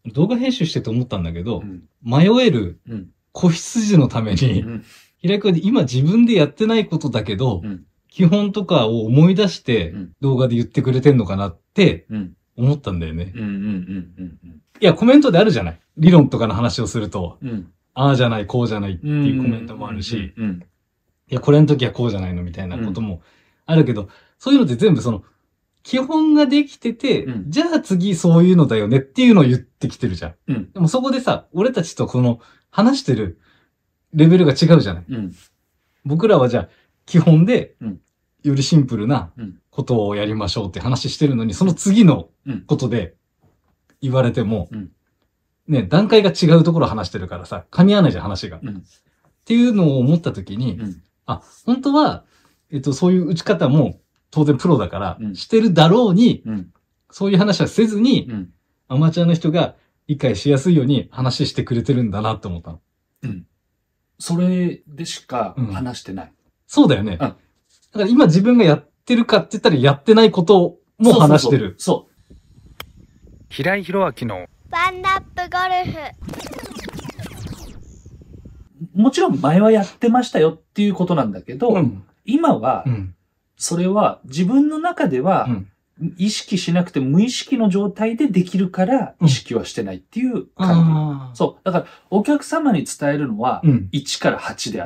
動画編集してて思ったんだけど、 うん。 迷えるうん。 子羊のために、 うん。 平井君は今自分でやってないことだけど、 うん。 基本とかを思い出してうん動画で言ってくれてんのかなってうん。 思ったんだよね。 うん。うん。うん。 いや、コメントであるじゃない。理論とかの話をすると、 うん。 ああじゃない、こうじゃないってうん。 いうコメントもあるし、 うん。 いや、これの時はこうじゃないのみたいなこともあるけど、そういうのって全部その、基本ができてて、 うんじゃあ次そういうのだよねっていうのを言ってきてるじゃん。 うん。 でもそこでさ、俺たちとこの話してるレベルが違うじゃない。 うん。 僕らはじゃあ基本でうん、 よりシンプルなことをやりましょうって話してるのに、その次のことで言われても、 うん、 ね、段階が違うところを話してるからさ、噛み合わないじゃん、話が。 うん、 っていうのを思ったときに、 うん、 あ、本当は、そういう打ち方も当然プロだからうん、 してるだろうに、 うん、 そういう話はせずに、 うん、 アマチュアの人が理解しやすいように話してくれてるんだなって思ったの。 うん。それでしか話してない。 そうだよね。 うん。 だから今自分がやってるかって言ったらやってないことも話してる。 そう。 平井宏明のワンナップゴルフ。 もちろん前はやってましたよっていうことなんだけど、今は、それは自分の中では、意識しなくて無意識の状態でできるから意識はしてないっていう感じ。そう。だからお客様に伝えるのは1から8であって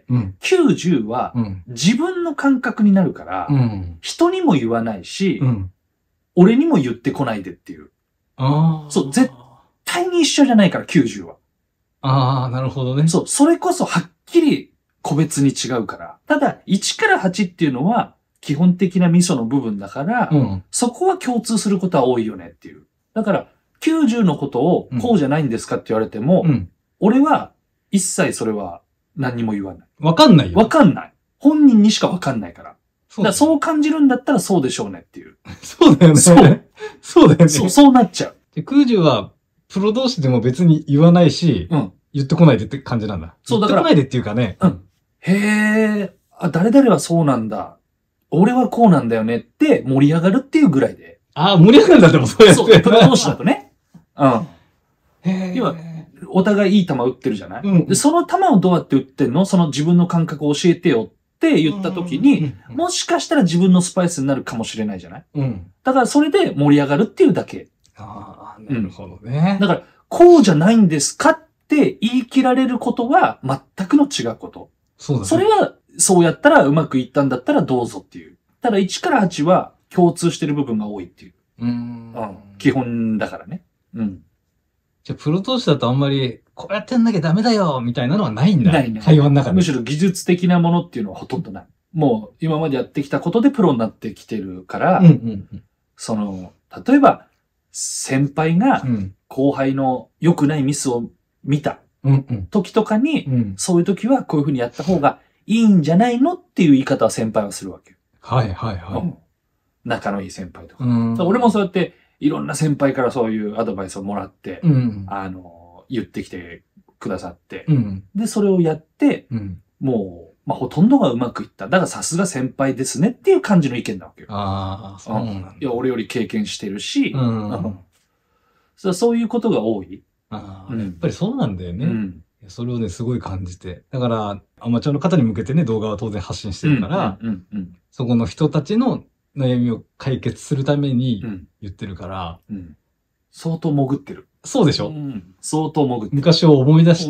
、90は自分の感覚になるから、人にも言わないし、俺にも言ってこないでっていう。そう、絶対に一緒じゃないから90は。 ああ、なるほどね。 そう、それこそはっきり個別に違うから。ただ、1から8っていうのは、基本的な味噌の部分だから、そこは共通することは多いよねっていう。だから、90のことをこうじゃないんですかって言われても、俺は一切それは何にも言わない。 わかんないよ。 わかんない。本人にしかわかんないから。だからそう感じるんだったらそうでしょうねっていう。 そうだよね。そうだよね。 そうなっちゃう。 で、90は、プロ同士でも別に言わないし、言ってこないでって感じなんだ。 そうだから。 言ってこないでっていうかね。 へえ、誰々はそうなんだ。俺はこうなんだよねって盛り上がるっていうぐらいで。 ああ、盛り上がるんだってもそうやって。 そう、プロ同士だとね。今、お互いいい球打ってるじゃない、で、その球をどうやって打ってんのその自分の感覚を教えてよって言った時に、もしかしたら自分のスパイスになるかもしれないじゃないだからそれで盛り上がるっていうだけ。 ああ、なるほどね。 だから、こうじゃないんですかって言い切られることは全くの違うこと。 そうだね。 それは、そうやったらうまくいったんだったらどうぞっていう。ただ1から8は共通してる部分が多いっていう。基本だからね。 じゃあ、プロ投資だとあんまり、こうやってんなきゃダメだよみたいなのはないんだ。 ないね。 会話の中で。 むしろ技術的なものっていうのはほとんどない。もう今までやってきたことでプロになってきてるから、その、例えば、先輩が後輩の良くないミスを見た時とかに、そういう時はこういうふうにやった方がいいんじゃないのっていう言い方は先輩はするわけ。 はいはいはい。 仲のいい先輩とか。俺もそうやっていろんな先輩からそういうアドバイスをもらって、言ってきてくださって、で、それをやって、もう、ほとんどがうまくいった。だからさすが先輩ですねっていう感じの意見なわけよ。 ああ、そうなんだ。 いや、俺より経験してるし、そういうことが多い。 やっぱりそうなんだよね。それをね、すごい感じて。だから、アマチュアの方に向けてね、動画は当然発信してるから、そこの人たちの悩みを解決するために言ってるから、 相当潜ってる。 そうでしょ相当潜ってる。 昔を思い出して、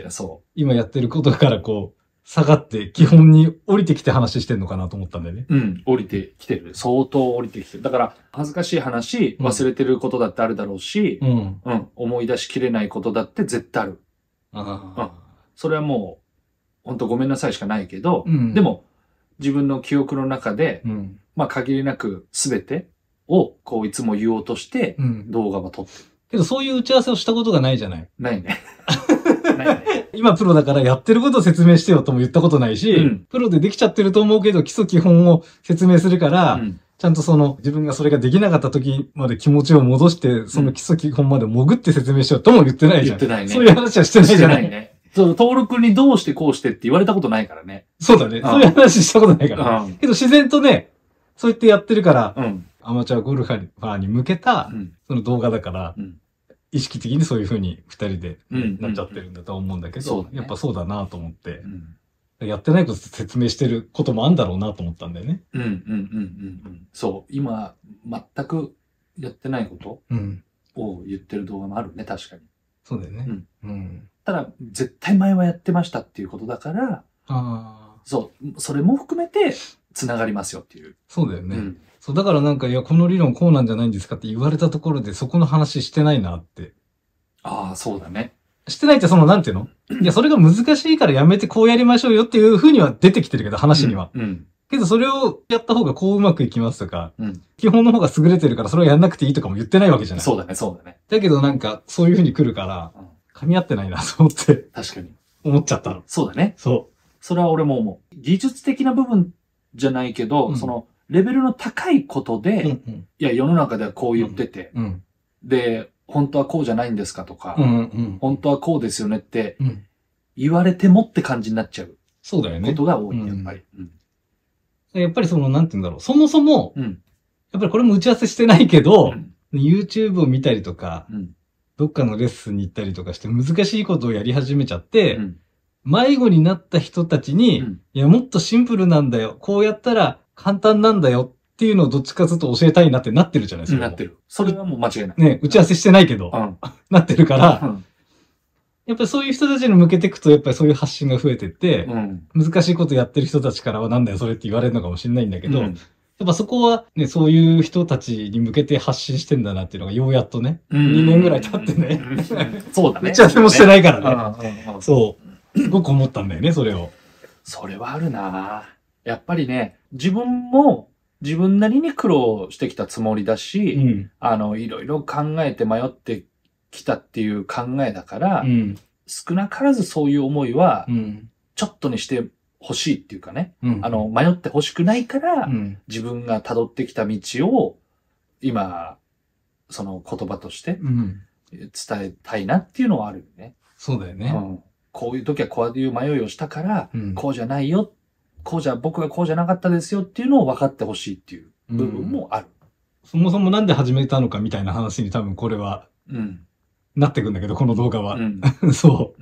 今やってることからこう、下がって基本に降りてきて話してんのかなと思ったんだよね。 降りてきてる。相当降りてきてる。だから、恥ずかしい話、忘れてることだってあるだろうし、思い出しきれないことだって絶対ある。それはもう、本当ごめんなさいしかないけど、でも、自分の記憶の中で、限りなく全てを、こういつも言おうとして、動画は撮ってる。 けどそういう打ち合わせをしたことがないじゃない。 ないね。ないね。 今プロだからやってることを説明してよとも言ったことないし、プロでできちゃってると思うけど基礎基本を説明するから、ちゃんとその自分がそれができなかった時まで気持ちを戻して、その基礎基本まで潜って説明しようとも言ってないじゃん。 言ってないね。 そういう話はしてないじゃない。 してないね。そう、登録にどうしてこうしてって言われたことないからね。 そうだね。そういう話したことないから。けど自然とね、そうやってやってるから、アマチュアゴルファーに向けた、その動画だから、 意識的にそういう風に二人でなっちゃってるんだと思うんだけど、やっぱそうだなと思って、やってないこと説明してることもあるんだろうなと思ったんだよね。 そう。今、全くやってないことを言ってる動画もあるね、確かに。 そうだよね。 ただ、絶対前はやってましたっていうことだから、そう、それも含めて、繋がりますよっていう。 そうだよね。そう、だからなんか、いや、この理論こうなんじゃないんですかって言われたところで、そこの話してないなって。 ああ、そうだね。 してないってなんていうのいや、それが難しいからやめてこうやりましょうよっていう風には出てきてるけど、話には。けど、それをやった方がこううまくいきますとか、基本の方が優れてるからそれをやんなくていいとかも言ってないわけじゃない。 そうだね、そうだね。 だけどなんか、そういう風に来るから、噛み合ってないなと思って。 確かに。 思っちゃったの。 そうだね。 そう。 それは俺も思う。技術的な部分じゃないけど、その、レベルの高いことで、いや、世の中ではこう言ってて、で、本当はこうじゃないんですかとか、本当はこうですよねって、言われてもって感じになっちゃう。 そうだよね。 ことが多い、やっぱり。 やっぱりなんて言うんだろう。そもそも、やっぱりこれも打ち合わせしてないけど、YouTube を見たりとか、どっかのレッスンに行ったりとかして難しいことをやり始めちゃって、迷子になった人たちに、いや、もっとシンプルなんだよ。こうやったら簡単なんだよっていうのをどっちかずっと教えたいなってなってるじゃないですか。 なってる。それはもう間違いない。 ね、打ち合わせしてないけど、なってるから、やっぱりそういう人たちに向けていくと、やっぱりそういう発信が増えてって、難しいことやってる人たちからはなんだよそれって言われるのかもしれないんだけど、やっぱそこはね、そういう人たちに向けて発信してんだなっていうのがようやっとね、2年ぐらい経ってね、 そうだね。 打ち合わせもしてないからね。そう。すごく思ったんだよね、それを。 それはあるなやっぱりね、自分も自分なりに苦労してきたつもりだし、いろいろ考えて迷ってきたっていう考えだから、少なからずそういう思いは、ちょっとにしてほしいっていうかね、迷ってほしくないから、自分が辿ってきた道を、今、その言葉として伝えたいなっていうのはあるよね。 そうだよね。 こういう時はこういう迷いをしたから、こうじゃないよ、僕はこうじゃなかったですよっていうのを分かってほしいっていう部分もある。 そもそもなんで始めたのかみたいな話に多分これは、なってくんだけど、この動画は。そう、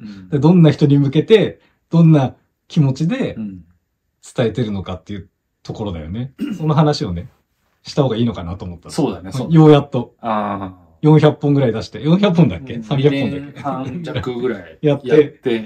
どんな人に向けて、どんな気持ちで伝えてるのかっていうところだよね。その話をね、した方がいいのかなと思った。 そうだね、 ようやっと。400本ぐらい出して。400本だっけ ?300 本だっけ半弱ぐらいやって、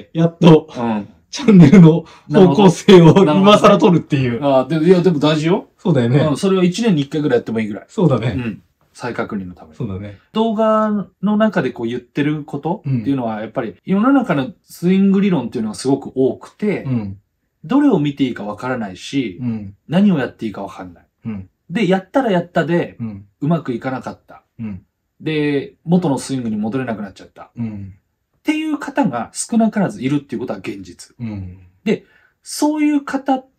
やっと、チャンンネルの方向性を今更取るっていう。 いや、でも大事よ。 そうだよね。 それは1年に1回ぐらいやってもいいぐらい。 そうだね。 再確認のために。 そうだね。 動画の中でこう言ってることっていうのは、やっぱり世の中のスイング理論っていうのがすごく多くて、どれを見ていいかわからないし、何をやっていいかわかんない。で、やったらやったで、うまくいかなかった。で、元のスイングに戻れなくなっちゃった。っていう方が少なからずいるっていうことは現実。で、そういう方って、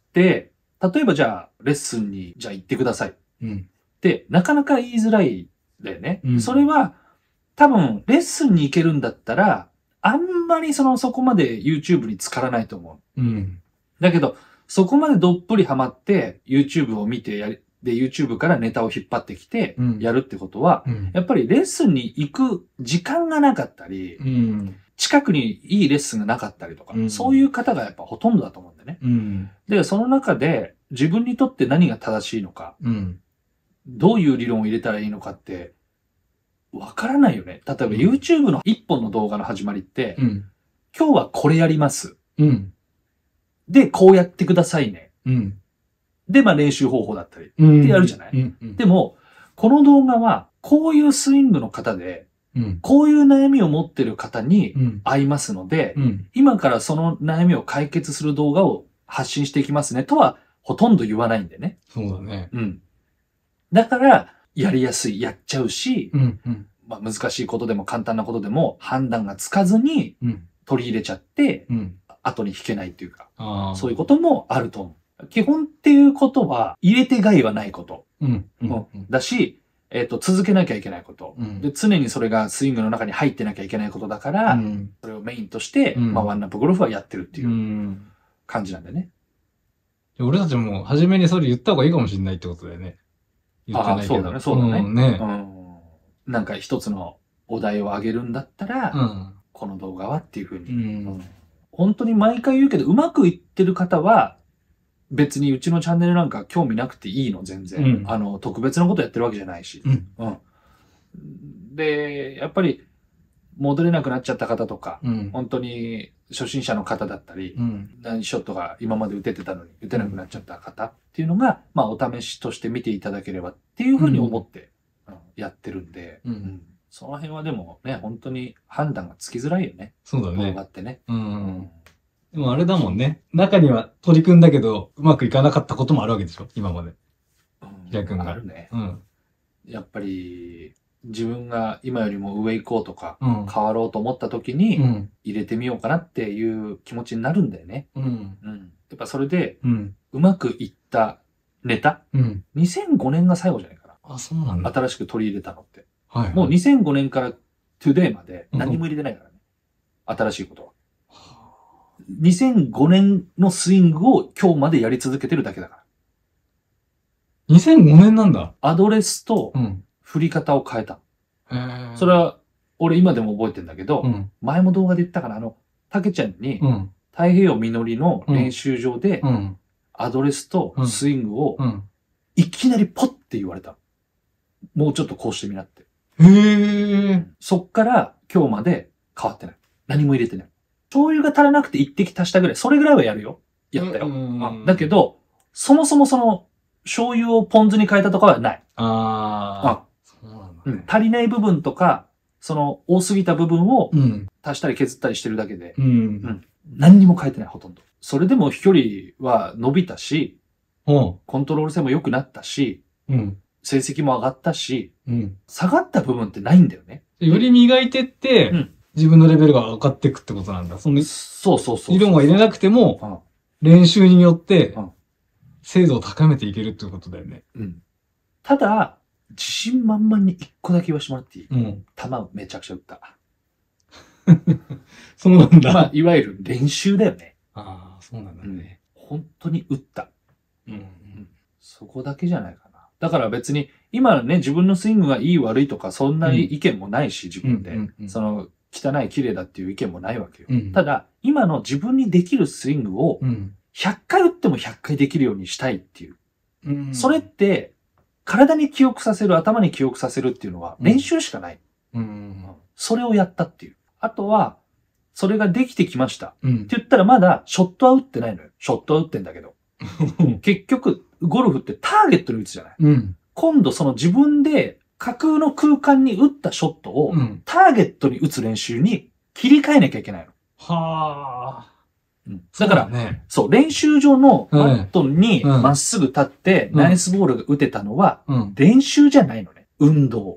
例えばじゃあ、レッスンにじゃあ行ってください。で、なかなか言いづらいだよね。それは、多分、レッスンに行けるんだったら、あんまりそこまで YouTube に浸からないと思う。だけど、そこまでどっぷりハマって、YouTube を見てで、YouTube からネタを引っ張ってきて、やるってことは、やっぱりレッスンに行く時間がなかったり、近くにいいレッスンがなかったりとか、そういう方がやっぱほとんどだと思うんだよね。で、その中で、自分にとって何が正しいのか、どういう理論を入れたらいいのかって、わからないよね。例えば YouTube の一本の動画の始まりって、今日はこれやります。で、こうやってくださいね。で、まあ練習方法だったりってやるじゃない、でも、この動画は、こういうスイングの方で、こういう悩みを持ってる方に合いますので、今からその悩みを解決する動画を発信していきますねとは、ほとんど言わないんでね。 そうだね。 だから、やりやすい、やっちゃうし、まあ難しいことでも簡単なことでも判断がつかずに取り入れちゃって、後に引けないっていうか、そういうこともあると思う。基本っていうことは、入れて害はないこと。だし、続けなきゃいけないこと。で、常にそれがスイングの中に入ってなきゃいけないことだから、それをメインとして、まあワンナップゴルフはやってるっていう感じなんだよね。 俺たちも初めにそれ言った方がいいかもしれないってことだよね。言ってないけど。 そうだね。なんか一つのお題をあげるんだったら、 うん。 この動画はっていう風に、 うん。 本当に毎回言うけど、うまくいってる方は、別にうちのチャンネルなんか興味なくていいの、全然。特別なことやってるわけじゃないし。で、やっぱり、戻れなくなっちゃった方とか、本当に初心者の方だったり、何ショットが今まで打ててたのに打てなくなっちゃった方っていうのが、まあお試しとして見ていただければっていうふうに思って、やってるんで、その辺はでもね、本当に判断がつきづらいよね。 そうだね。 動画ってね。 でもあれだもんね。中には取り組んだけど、うまくいかなかったこともあるわけでしょ今まで。平君が。 あるね。やっぱり、自分が今よりも上行こうとか、変わろうと思った時に、入れてみようかなっていう気持ちになるんだよね。やっぱそれで、うまくいったネタ、2005年が最後じゃないかな。 あ、そうなんだ。 新しく取り入れたのって。もう2005年から today まで何も入れてないからね。新しいことは。2005年のスイングを今日までやり続けてるだけだから。 2005年なんだ。 アドレスと振り方を変えた。それは、俺今でも覚えてんだけど、前も動画で言ったかな、たけちゃんに、太平洋実りの練習場で、アドレスとスイングを、いきなりポッて言われた。もうちょっとこうしてみなって。そっから今日まで変わってない。何も入れてない。醤油が足らなくて一滴足したぐらい。それぐらいはやるよ。やったよ。だけど、そもそもその、醤油をポン酢に変えたとかはない。そうなんだ。足りない部分とか、その、多すぎた部分を足したり削ったりしてるだけで、何にも変えてない、ほとんど。それでも飛距離は伸びたし、コントロール性も良くなったし、成績も上がったし、下がった部分ってないんだよね。 より磨いてって、自分のレベルが上がっていくってことなんだ。そうそう。 色も入れなくても、練習によって、精度を高めていけるってことだよね。 ただ、自信満々に一個だけ言わせてもらっていい？球めちゃくちゃ打った。 そうなんだ。 まあ、いわゆる練習だよね。 ああ、そうなんだね。 本当に打った。そこだけじゃないかな。だから別に、今ね、自分のスイングがいい悪いとか、そんな意見もないし、自分で。その、汚い綺麗だっていう意見もないわけよ。ただ、今の自分にできるスイングを、100回打っても100回できるようにしたいっていう。それって、体に記憶させる、頭に記憶させるっていうのは練習しかない。それをやったっていう。あとは、それができてきました。って言ったらまだショットは打ってないのよ。ショットは打ってんだけど。結局、ゴルフってターゲットに打つじゃない。今度その自分で架空の空間に打ったショットをターゲットに打つ練習に切り替えなきゃいけないの。だから、そう、練習場のマットにまっすぐ立ってナイスボールが打てたのは練習じゃないのね。運動。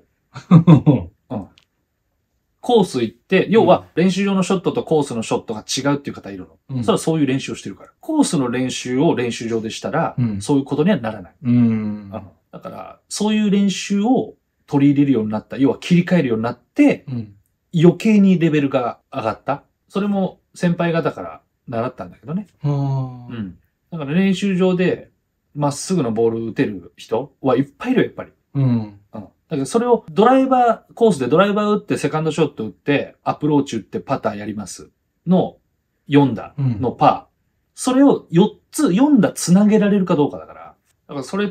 コース行って、要は練習場のショットとコースのショットが違うっていう方いるの。それはそういう練習をしてるから。コースの練習を練習場でしたら、そういうことにはならない。だから、そういう練習を取り入れるようになった。要は切り替えるようになって、余計にレベルが上がった。それも先輩方から習ったんだけどね。だから練習場でまっすぐのボール打てる人はいっぱいいるよ、やっぱり。だけどそれをドライバー、コースでドライバー打ってセカンドショット打って、アプローチ打ってパターやりますの4打のパー。それを4打つなげられるかどうかだから。だからそれって、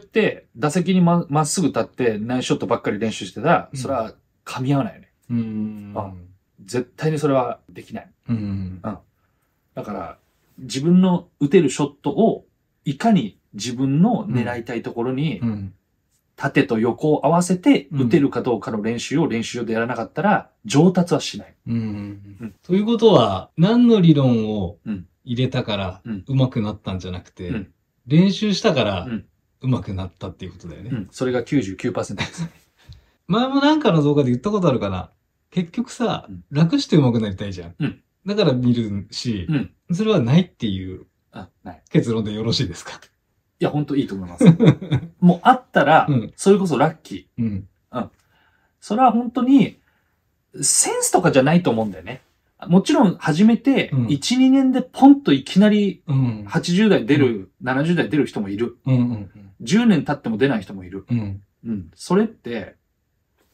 打席にまっすぐ立って、ナイスショットばっかり練習してたら、それは噛み合わないよね。絶対にそれはできない。だから、自分の打てるショットを、いかに自分の狙いたいところに、縦と横を合わせて打てるかどうかの練習を練習場でやらなかったら、上達はしない。 ということは、何の理論を入れたから上手くなったんじゃなくて、練習したから上手くなったっていうことだよね。 それが 99% ですね。 前もなんかの動画で言ったことあるかな。結局さ、楽して上手くなりたいじゃん。だから見るし、それはないっていう結論でよろしいですか？ いや、ほんといいと思います。もうあったら、それこそラッキー。それは本当に、センスとかじゃないと思うんだよね。もちろん始めて、1、2年でポンといきなり、80代出る、70代出る人もいる。10年経っても出ない人もいる。それって、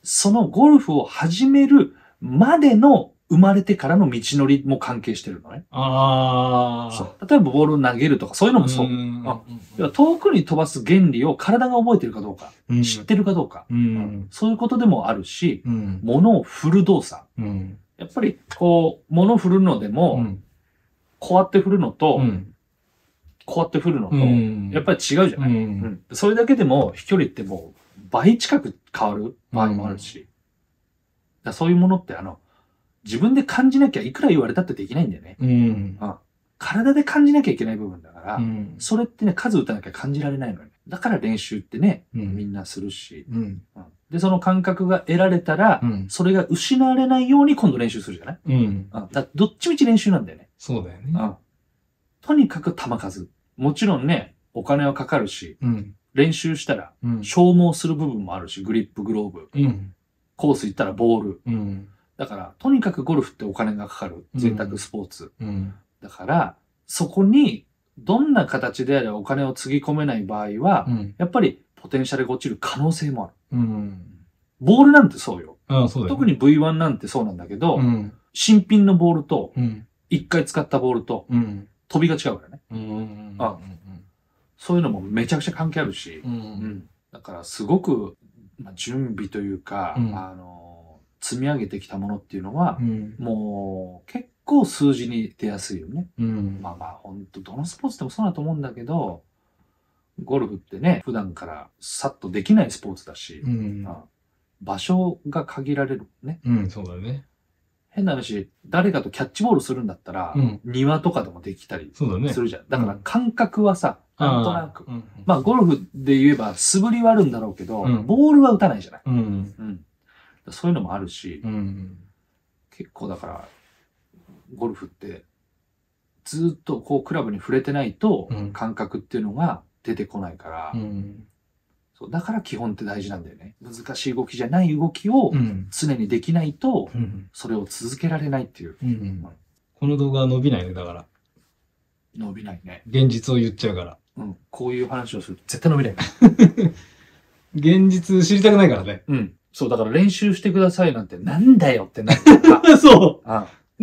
そのゴルフを始めるまでの生まれてからの道のりも関係してるのね。 ああ。 そう。例えばボールを投げるとかそういうのもそう。遠くに飛ばす原理を体が覚えてるかどうか、知ってるかどうか、そういうことでもあるし、物を振る動作。やっぱりこう、物を振るのでも、こうやって振るのと、こうやって振るのと、やっぱり違うじゃない、それだけでも飛距離ってもう倍近く変わる場合もあるし、そういうものって自分で感じなきゃいくら言われたってできないんだよね。体で感じなきゃいけない部分だから、それってね、数打たなきゃ感じられないのよね。だから練習ってね、みんなするし、で、その感覚が得られたら、それが失われないように今度練習するじゃない、どっちみち練習なんだよね。 そうだよね。 とにかく球数。もちろんね、お金はかかるし、練習したら消耗する部分もあるし、グリップ、グローブ、コース行ったらボール。だから、とにかくゴルフってお金がかかる贅沢スポーツ。だから、そこにどんな形であれお金をつぎ込めない場合は、やっぱりポテンシャルが落ちる可能性もある。ボールなんてそうよ。特に V1 なんてそうなんだけど、新品のボールと、一回使ったボールと、飛びが違うからね。そういうのもめちゃくちゃ関係あるし、だからすごく、準備というか、積み上げてきたものっていうのは、もう結構数字に出やすいよね。本当どのスポーツでもそうだと思うんだけど、ゴルフってね、普段からさっとできないスポーツだし、場所が限られるね。 そうだね。 変な話、誰かとキャッチボールするんだったら、庭とかでもできたりするじゃん。だから感覚はさ、なんとなく。ゴルフで言えば素振りはあるんだろうけど、ボールは打たないじゃない。そういうのもあるし、結構だから、ゴルフって、ずっとこうクラブに触れてないと、感覚っていうのが出てこないから、だから基本って大事なんだよね。難しい動きじゃない動きを常にできないと、それを続けられないっていう。 この動画は伸びないね、だから。 伸びないね。 現実を言っちゃうから。 こういう話をすると絶対伸びない。 現実知りたくないからね。 そう、だから練習してくださいなんてなんだよってなるから。 そう。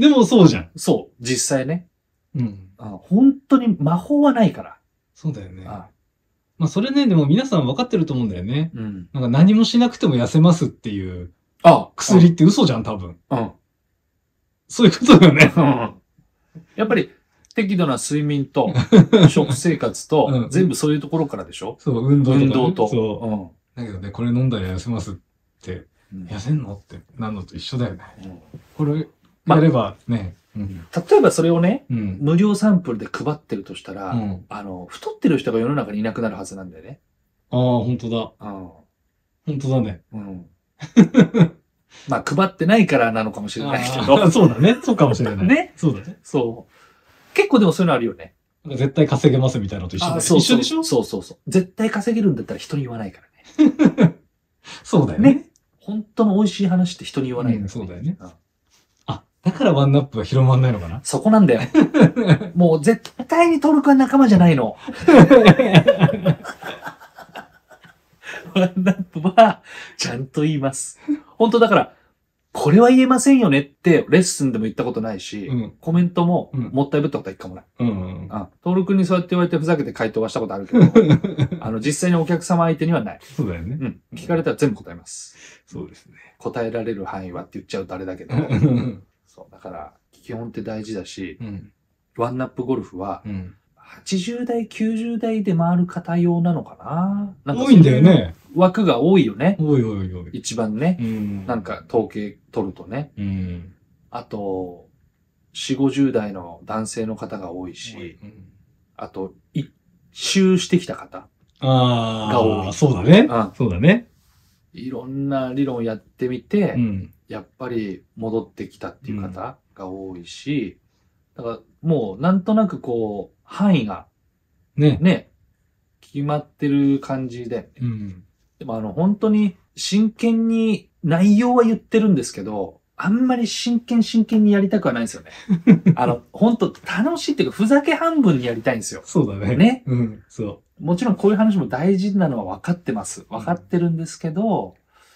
でもそうじゃん。 そう、実際ね。本当に魔法はないから。 そうだよね。それね、でも皆さん分かってると思うんだよね。なんか何もしなくても痩せますっていう薬って嘘じゃん、多分。そういうことだよね。 やっぱり適度な睡眠と食生活と全部そういうところからでしょ。 そう、運動とか、ね。 運動と。 そう。だけどね、これ飲んだら痩せますって、痩せんのってなるのと一緒だよね。これやればね。 例えばそれをね、無料サンプルで配ってるとしたら、太ってる人が世の中にいなくなるはずなんだよね。 本当だ。本当だね。 配ってないからなのかもしれないけど。 そうだね。そうかもしれない。 ね。 そうだね。 そう。結構でもそういうのあるよね。 絶対稼げますみたいなのと一緒だね。一緒でしょ？ そう。絶対稼げるんだったら人に言わないからね。 そうだよね。 本当の美味しい話って人に言わないからね。 そうだよね。だからワンナップは広まんないのかな？ そこなんだよ。もう絶対にトルクは仲間じゃないの。ワンナップはちゃんと言います。本当だから、これは言えませんよねってレッスンでも言ったことないし、コメントももったいぶったことは一回もない。トルクにそうやって言われてふざけて回答はしたことあるけど、実際にお客様相手にはない。 そうだよね。 聞かれたら全部答えます。 そうですね。 答えられる範囲はって言っちゃうとあれだけど。だから、基本って大事だし、ワンナップゴルフは、80代、90代で回る方用なのかな？ 多いんだよね。 枠が多いよね。 多い。 一番ね。なんか統計取るとね。あと、4、50代の男性の方が多いし、あと、一周してきた方が多い。 そうだね。そうだね。 いろんな理論やってみて、やっぱり戻ってきたっていう方が多いし、だからもうなんとなくこう、範囲がね、決まってる感じで、でも本当に真剣に内容は言ってるんですけど、あんまり真剣にやりたくはないんですよね。本当楽しいっていうか、ふざけ半分にやりたいんですよ。 そうだね。 ね。 そう。 もちろんこういう話も大事なのは分かってます。分かってるんですけど、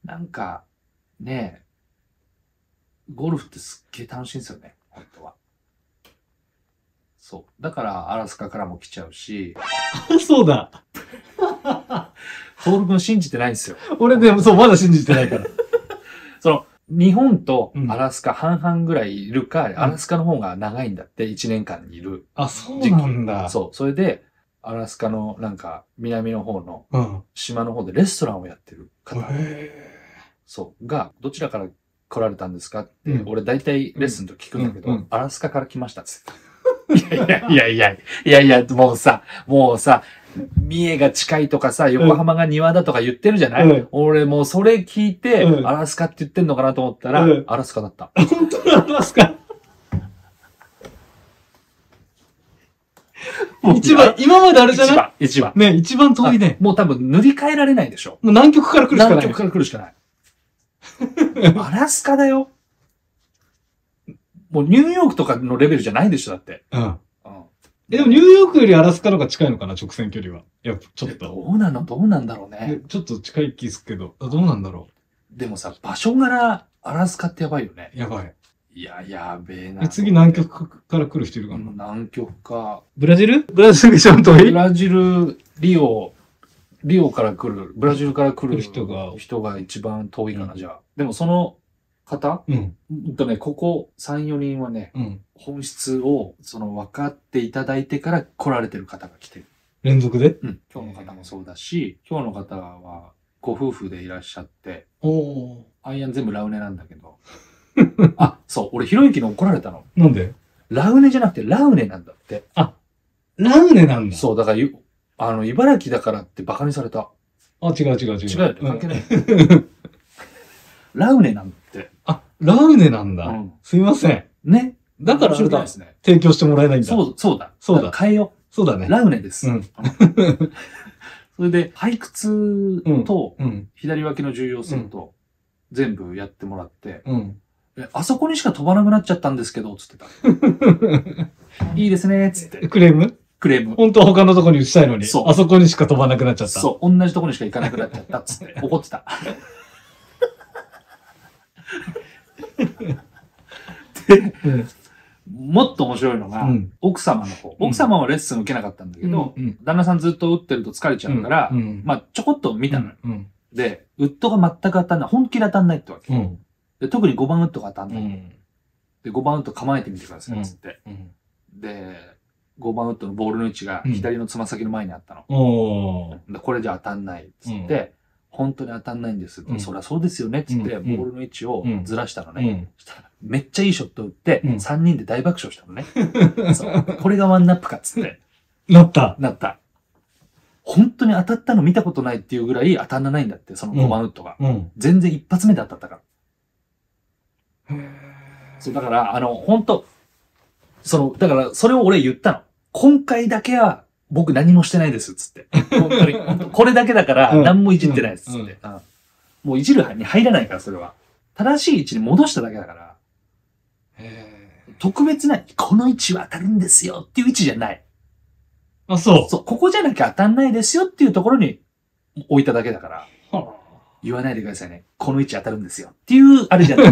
なんか、ねえ、ゴルフってすっげえ楽しいんですよね、本当は。そう。だから、アラスカからも来ちゃうし。 そうだ。 トール君信じてないんですよ。 俺でもそう、まだ信じてないから。 日本とアラスカ半々ぐらいいるか、アラスカの方が長いんだって、1年間にいる。 あ、そうなんだ。 そう。それで、アラスカのなんか、南の方の島の方でレストランをやってる方。そう。が、どちらから来られたんですかって、俺大体レッスンと聞くんだけど、アラスカから来ましたっつって。いや、もうさ、三重が近いとかさ、横浜が庭だとか言ってるじゃない、俺もうそれ聞いて、アラスカって言ってんのかなと思ったら、アラスカだった。 本当のアラスカ一番、今まであれじゃない一番。 ね、一番遠いね。 もう多分塗り替えられないでしょ。 もう南極から来るしかない。 南極から来るしかない。アラスカだよ。もうニューヨークとかのレベルじゃないでしょ、だって。 でもニューヨークよりアラスカの方が近いのかな、直線距離は。いや、ちょっと。 どうなんだろうね。 ちょっと近い気すけど、どうなんだろう。でもさ、場所柄、アラスカってやばいよね。 やばい。 いや、やべえな。 次南極から来る人いるかな。 南極か。 ブラジル一番遠いブラジル、リオから来る、ブラジルから来る人が一番遠いかな、じゃあ。でもその方ここ3、4人はね、本質を分かっていただいてから来られてる方が来てる。 連続で今日の方もそうだし、今日の方はご夫婦でいらっしゃって、アイアン全部ラウネなんだけど。あ、そう、俺ひろゆきに怒られたの。 なんでラウネじゃなくてラウネなんだって。 あ、ラウネなんだ。 そう、だから茨城だからってバカにされた。 あ、違う。 違うよね、関係ない。ラウネなんだって。 あ、ラウネなんだ。すいません。 ね。 だからあれだ。提供してもらえないんだ。 そうだ。変えよう。 そうだね。 ラウネです。それで、背屈と、左脇の重要性と、全部やってもらって、あそこにしか飛ばなくなっちゃったんですけど、つってた。いいですね、つって。 クレーム。本当は他のとこに打ちたいのに、あそこにしか飛ばなくなっちゃった。 そう、同じとこにしか行かなくなっちゃった、つって。怒ってた。で、もっと面白いのが、奥様の方。奥様はレッスン受けなかったんだけど、旦那さんずっと打ってると疲れちゃうから、まあちょこっと見たのよ。で、ウッドが全く当たんない。本気で当たんないってわけ。で特に5番ウッドが当たんない。で、5番ウッド構えてみてください、つって。で、5番ウッドのボールの位置が左のつま先の前にあったの。でこれじゃ当たんない、つって、本当に当たんないんです。そりゃそうですよね、つって、ボールの位置をずらしたのね。そしたらめっちゃいいショット打って、3人で大爆笑したのね。そう。これがワンナップかっつって。 なった。 本当に当たったの見たことないっていうぐらい当たんないんだって、その5番ウッドが。全然一発目で当たったから。そう、だから、本当だから、それを俺言ったの。今回だけは、僕何もしてないです、つって。本当に、これだけだから、何もいじってないです、つって。もういじるに入らないから、それは。正しい位置に戻しただけだから。特別な、この位置は当たるんですよっていう位置じゃない。 あ、そう。 そう、ここじゃなきゃ当たんないですよっていうところに置いただけだから。言わないでくださいね。この位置当たるんですよっていう、あれじゃない。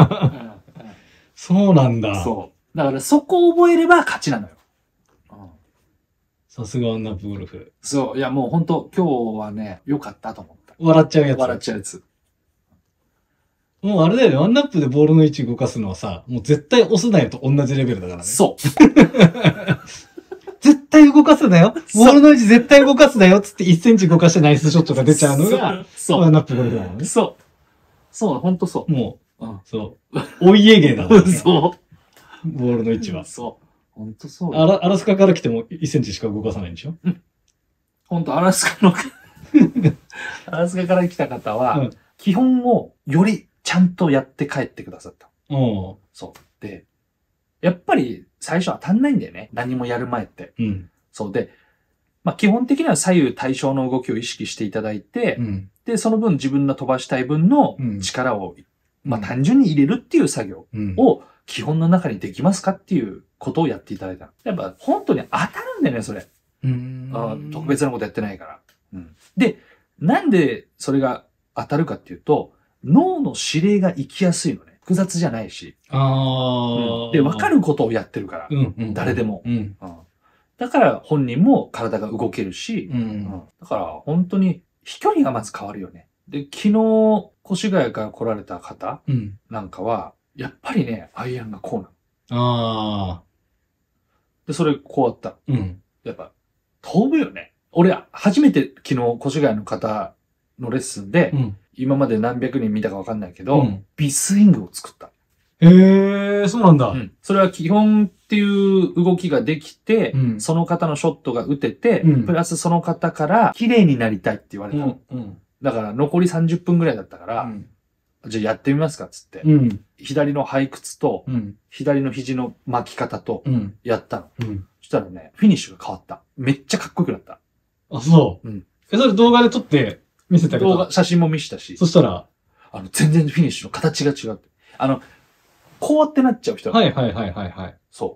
そうなんだ。 そう。だからそこを覚えれば勝ちなのよ。 さすがワンナップゴルフ。 そう。いやもう本当今日はね、良かったと思った。 笑っちゃうやつ。 笑っちゃうやつ。もうあれだよね。ワンナップでボールの位置動かすのはさ、もう絶対押すなよと同じレベルだからね。 そう。 絶対動かすなよ。ボールの位置絶対動かすなよ。つって1センチ動かしてナイスショットが出ちゃうのが、ワンナップゴルフだもんね。 そう。そう、ほんとそう。 もう、そう。お家芸だもんね。 そう。 ボールの位置は。 そう。ほんとそう。 アラスカから来ても1センチしか動かさないんでしょ？ ほんと、アラスカから来た方は、基本をよりちゃんとやって帰ってくださった。そう。で、やっぱり最初当たんないんだよね。何もやる前って。そうで、まあ基本的には左右対称の動きを意識していただいて、で、その分自分の飛ばしたい分の力を、まあ単純に入れるっていう作業を基本の中にできますかっていうことをやっていただいた。やっぱ本当に当たるんだよね、それ。特別なことやってないから。で、なんでそれが当たるかっていうと、 脳の指令が行きやすいのね。複雑じゃないし。で、分かることをやってるから。誰でも。だから本人も体が動けるし、だから本当に飛距離がまず変わるよね。で、昨日、越谷から来られた方なんかは、やっぱりね、アイアンがこうなの。で、それこうやった。やっぱ、飛ぶよね。俺、初めて昨日、越谷の方のレッスンで、今まで何百人見たかわかんないけど、ビスイングを作った。 へそうなんだ。 それは基本っていう動きができて、その方のショットが打てて、プラスその方から綺麗になりたいって言われた。だから残り30分ぐらいだったから、じゃあやってみますかっつって、左の背屈と、左の肘の巻き方と、やったの。そしたらね、フィニッシュが変わった。めっちゃかっこよくなった。 あ、そう。それ動画で撮って見せてあげた？ 動画、写真も見せたし。 そしたら全然フィニッシュの形が違う。こうやってなっちゃう人だ。そう。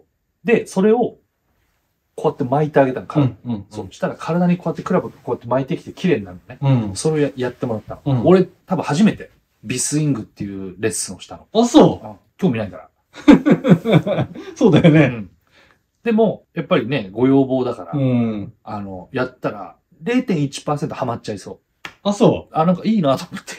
で、それを、こうやって巻いてあげたの、体。そう。したら体にこうやってクラブこうやって巻いてきて綺麗になるのね。それをやってもらったの。俺、多分初めて、ビスイングっていうレッスンをしたの。 あ、そう。 興味ないから。 そうだよね。 でも、やっぱりね、ご要望だから、やったら、0.1% ハマっちゃいそう。 あ、そう。 なんかいいなと思って。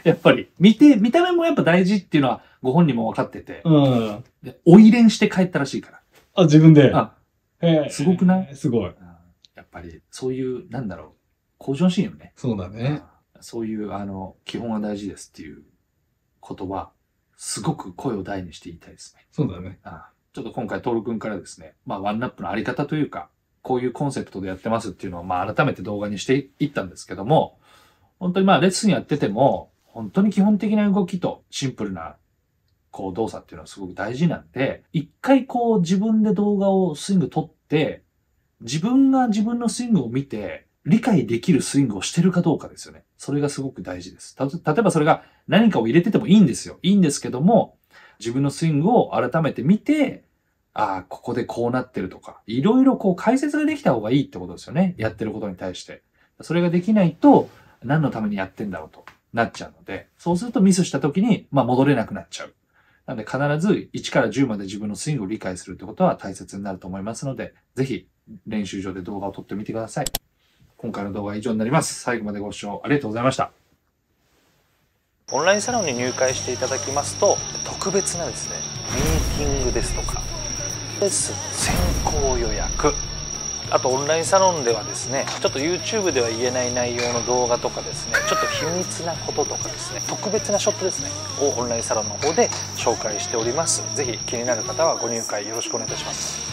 やっぱり、見た目もやっぱ大事っていうのは、ご本人も分かってて。で、追い練して帰ったらしいから。 あ、自分で。 すごくない？ すごい。 やっぱり、そういう、なんだろう、向上心よね。 そうだね。 そういう、基本は大事ですっていうことは、すごく声を大にして言いたいですね。 そうだね。 ちょっと今回、トール君からですね、ワンナップのあり方というか、こういうコンセプトでやってますっていうのを、改めて動画にしていったんですけども、本当にレッスンやってても、本当に基本的な動きとシンプルな、動作っていうのはすごく大事なんで、一回自分で動画をスイング撮って、自分が自分のスイングを見て、理解できるスイングをしてるかどうかですよね。それがすごく大事です。例えばそれが何かを入れててもいいんですよ。いいんですけども、自分のスイングを改めて見て、ここでこうなってるとか、いろいろ解説ができた方がいいってことですよね。やってることに対して。それができないと、何のためにやってんだろうとなっちゃうので、そうするとミスした時に、戻れなくなっちゃう。なので必ず1から10まで自分のスイングを理解するってことは大切になると思いますので、ぜひ練習場で動画を撮ってみてください。今回の動画は以上になります。最後までご視聴ありがとうございました。オンラインサロンに入会していただきますと、特別なですね、ミーティングですとか、レッスン先行予約、あとオンラインサロンではですね、ちょっと YouTube では言えない内容の動画とかですね、ちょっと秘密なこととかですね、特別なショットですね、をオンラインサロンの方で紹介しております。ぜひ気になる方はご入会よろしくお願いいたします。